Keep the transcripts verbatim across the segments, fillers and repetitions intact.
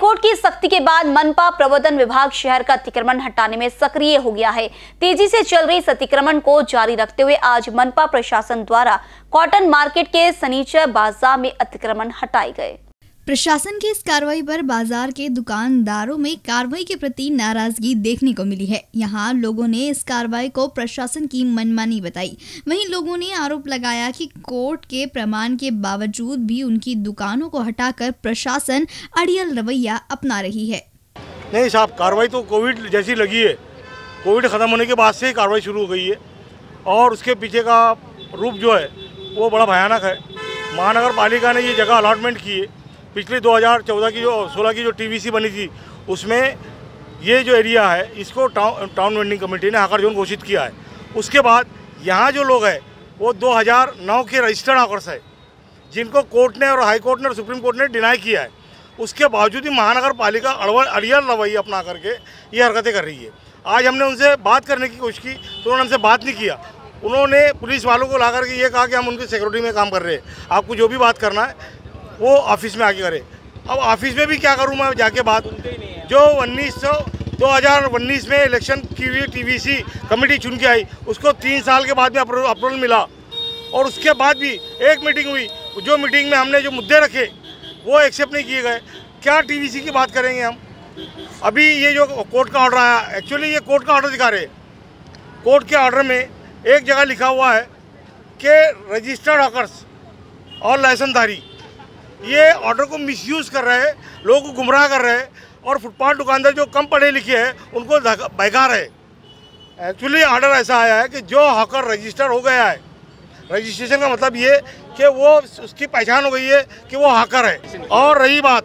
High court की सख्ती के बाद मनपा प्रवर्तन विभाग शहर का अतिक्रमण हटाने में सक्रिय हो गया है। तेजी से चल रही इस अतिक्रमण को जारी रखते हुए आज मनपा प्रशासन द्वारा कॉटन मार्केट के सनीचर बाजार में अतिक्रमण हटाए गए। प्रशासन की इस कार्रवाई पर बाजार के दुकानदारों में कार्रवाई के प्रति नाराजगी देखने को मिली है। यहां लोगों ने इस कार्रवाई को प्रशासन की मनमानी बताई। वहीं लोगों ने आरोप लगाया कि कोर्ट के प्रमाण के बावजूद भी उनकी दुकानों को हटाकर प्रशासन अड़ियल रवैया अपना रही है। नहीं साहब, कार्रवाई तो कोविड जैसी लगी है। कोविड खत्म होने के बाद से कार्रवाई शुरू हो गई है और उसके पीछे का रूप जो है वो बड़ा भयानक है। महानगर पालिका ने ये जगह अलॉटमेंट की है। पिछले दो हज़ार चौदह की जो सोलह की जो टीवीसी बनी थी उसमें ये जो एरिया है इसको टाउन टाउन वेंडिंग कमेटी ने हाकर जोन घोषित किया है। उसके बाद यहाँ जो लोग हैं वो दो हज़ार नौ के रजिस्टर्ड हाकर्स है, जिनको कोर्ट ने और हाई कोर्ट ने और सुप्रीम कोर्ट ने डिनाई किया है। उसके बावजूद भी महानगर पालिका अड़ियल रवैया अपना करके ये हरकतें कर रही है। आज हमने उनसे बात करने की कोशिश की तो उन्होंने हमसे बात नहीं किया। उन्होंने पुलिस वालों को ला करके ये कहा कि हम उनकी सिक्योरिटी में काम कर रहे हैं, आपको जो भी बात करना है वो ऑफिस में आके करे। अब ऑफिस में भी क्या करूँ मैं जाके बात, जो उन्नीस सौ दो हज़ार उन्नीस में इलेक्शन की हुई टीवीसी कमेटी चुन के आई उसको तीन साल के बाद में अप्रूवल मिला और उसके बाद भी एक मीटिंग हुई। जो मीटिंग में हमने जो मुद्दे रखे वो एक्सेप्ट नहीं किए गए। क्या टीवीसी की बात करेंगे हम? अभी ये जो कोर्ट का ऑर्डर आया, एक्चुअली ये कोर्ट का ऑर्डर दिखा रहे। कोर्ट के ऑर्डर में एक जगह लिखा हुआ है कि रजिस्टर्ड हॉकर्स और लाइसेंसधारी ये ऑर्डर को मिसयूज़ कर रहे हैं, लोगों को गुमराह कर रहे हैं और फुटपाथ दुकानदार जो कम पढ़े लिखे हैं उनको बहका रहे हैं। एक्चुअली ऑर्डर ऐसा आया है कि जो हॉकर रजिस्टर हो गया है, रजिस्ट्रेशन का मतलब ये कि वो उसकी पहचान हो गई है कि वो हॉकर है। और रही बात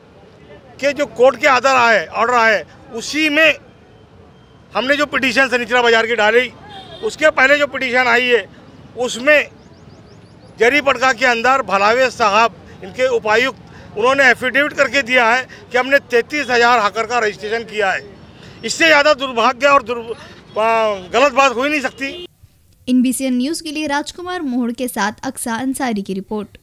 कि जो कोर्ट के आर्डर आए ऑर्डर आए उसी में हमने जो पिटीशन सनीचरा बाजार की डाली, उसके पहले जो पिटीशन आई है उसमें जरी पटका के अंदर भलावे साहब इनके उपायुक्त उन्होंने एफिडेविट करके दिया है कि हमने तैंतीस हज़ार हाकर का रजिस्ट्रेशन किया है। इससे ज़्यादा दुर्भाग्य और दुर गलत बात हो ही नहीं सकती। In B C N news के लिए राजकुमार मोहड़ के साथ अक्सा अंसारी की रिपोर्ट।